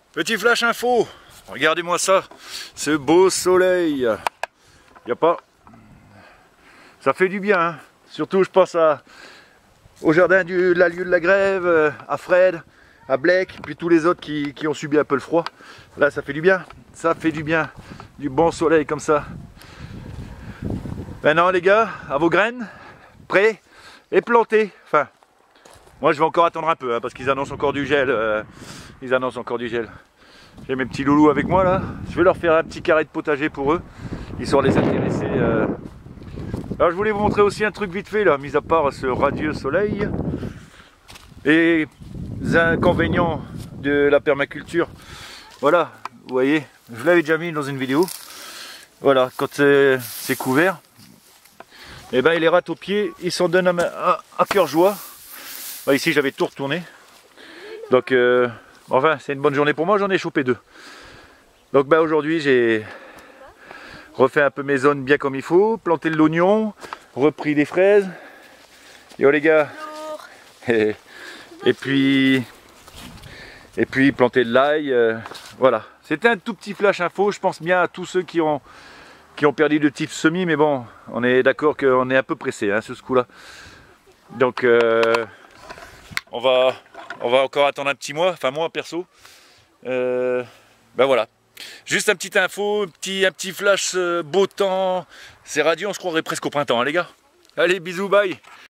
Petit flash info, regardez-moi ça, ce beau soleil. Y a pas, ça fait du bien, hein. Surtout je pense au jardin de la lieu de la grève, à Fred, à Blake, puis tous les autres qui ont subi un peu le froid. Là ça fait du bien, du bon soleil comme ça. Maintenant les gars, à vos graines, prêts et plantés. Enfin, moi je vais encore attendre un peu, hein, parce qu'ils annoncent encore du gel. J'ai mes petits loulous avec moi là. Je vais leur faire un petit carré de potager pour eux, histoire de les intéresser. Alors je voulais vous montrer aussi un truc vite fait là, mis à part ce radieux soleil et les inconvénients de la permaculture. Voilà, vous voyez, je l'avais déjà mis dans une vidéo. Voilà, quand c'est couvert, et ben les rats aux pieds, ils s'en donnent à cœur joie. Bah, ici j'avais tout retourné. Donc enfin c'est une bonne journée pour moi, j'en ai chopé 2. Donc bah, aujourd'hui j'ai refait un peu mes zones bien comme il faut, planté de l'oignon, repris des fraises. Yo les gars. Et puis planter de l'ail. Voilà. C'était un tout petit flash info, je pense bien à tous ceux qui ont perdu de petits semis, mais bon, on est d'accord qu'on est un peu pressé hein, sur ce coup-là. Donc on va encore attendre un petit mois, enfin moi perso. Ben voilà. Juste un petit info, un petit flash beau temps. C'est radieux, on se croirait presque au printemps, hein, les gars. Allez, bisous, bye.